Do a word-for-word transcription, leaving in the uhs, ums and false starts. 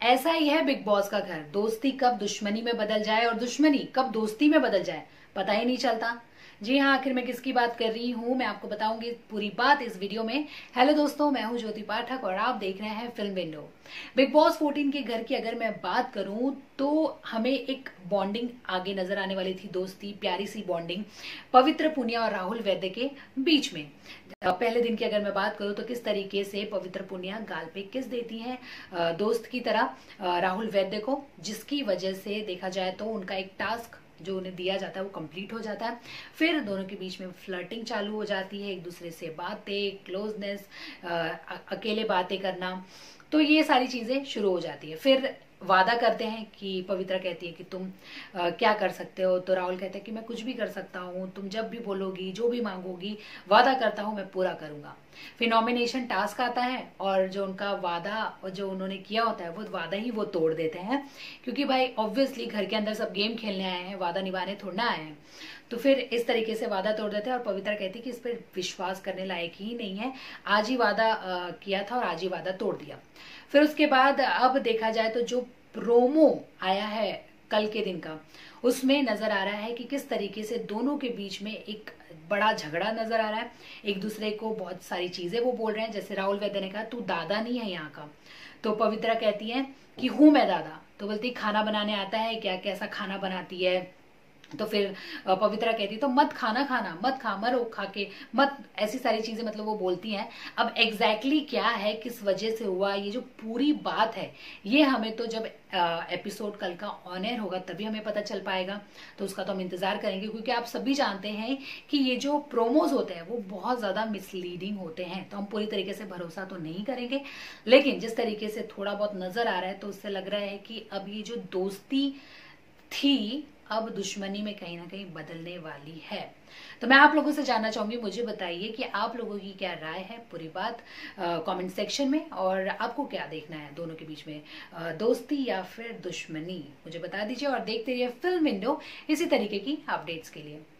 ऐसा ही है big boss का घर। दोस्ती कब दुश्मनी में बदल जाए और दुश्मनी कब दोस्ती में बदल जाए पता ही नहीं चलता। जी हाँ, आखिर मैं किसकी बात कर रही हूँ मैं आपको बताऊंगी पूरी बात इस वीडियो में। हेलो दोस्तों, मैं हूँ ज्योति पाठक और आप देख रहे हैं फिल्म विंडो। बिग बॉस चौदह के घर की अगर मैं बात करूं तो हमें एक बॉन्डिंग आगे नजर आने वाली थी, दोस्ती, प्यारी सी बॉन्डिंग पवित्र पुनिया और राहुल वैद्य के बीच में। पहले दिन की अगर मैं बात करूं तो किस तरीके से पवित्र पुनिया गाल पे किस देती हैं दोस्त की तरह राहुल वैद्य को, जिसकी वजह से देखा जाए तो उनका एक टास्क जो उन्हें दिया जाता है वो कंप्लीट हो जाता है। फिर दोनों के बीच में फ्लर्टिंग चालू हो जाती है, एक दूसरे से बातें, क्लोजनेस, अकेले बातें करना, तो ये सारी चीजें शुरू हो जाती है। फिर वादा करते हैं कि पवित्रा कहती है कि तुम आ, क्या कर सकते हो, तो राहुल कहते हैं कि मैं कुछ भी कर सकता हूँ, तुम जब भी बोलोगी, जो भी मांगोगी, वादा करता हूँ मैं पूरा करूंगा। फिर नॉमिनेशन टास्क आता है और जो उनका वादा जो उन्होंने किया होता है वो वादा ही वो तोड़ देते हैं, क्योंकि भाई ऑब्वियसली घर के अंदर सब गेम खेलने आए हैं, वादा निभाने थोड़ा आए हैं। तो फिर इस तरीके से वादा तोड़ देते हैं और पवित्रा कहती है कि इस पर विश्वास करने लायक ही नहीं है, आज ही वादा आ, किया था और आज ही वादा तोड़ दिया। फिर उसके बाद अब देखा जाए तो जो प्रोमो आया है कल के दिन का, उसमें नजर आ रहा है कि किस तरीके से दोनों के बीच में एक बड़ा झगड़ा नजर आ रहा है। एक दूसरे को बहुत सारी चीजें वो बोल रहे हैं, जैसे राहुल वैद्य ने कहा तू दादा नहीं है यहाँ का, तो पवित्रा कहती है कि हूं मैं दादा, तो बोलती खाना बनाने आता है क्या, कैसा खाना बनाती है, तो फिर पवित्रा कहती तो मत खाना खाना मत खा, मरो खा के मत, ऐसी सारी चीजें मतलब वो बोलती हैं। अब एग्जैक्टली exactly क्या है, किस वजह से हुआ, ये जो पूरी बात है ये हमें तो जब एपिसोड कल का ऑन एयर होगा तभी हमें पता चल पाएगा, तो उसका तो हम इंतजार करेंगे, क्योंकि आप सभी जानते हैं कि ये जो प्रोमोज होते हैं वो बहुत ज्यादा मिसलीडिंग होते हैं, तो हम पूरी तरीके से भरोसा तो नहीं करेंगे, लेकिन जिस तरीके से थोड़ा बहुत नजर आ रहा है तो उससे लग रहा है कि अब ये जो दोस्ती थी अब दुश्मनी में कहीं ना कहीं बदलने वाली है। तो मैं आप लोगों से जानना चाहूंगी, मुझे बताइए कि आप लोगों की क्या राय है पूरी बात कमेंट सेक्शन में, और आपको क्या देखना है दोनों के बीच में, आ, दोस्ती या फिर दुश्मनी, मुझे बता दीजिए। और देखते रहिए फिल्म विंडो इसी तरीके की अपडेट्स के लिए।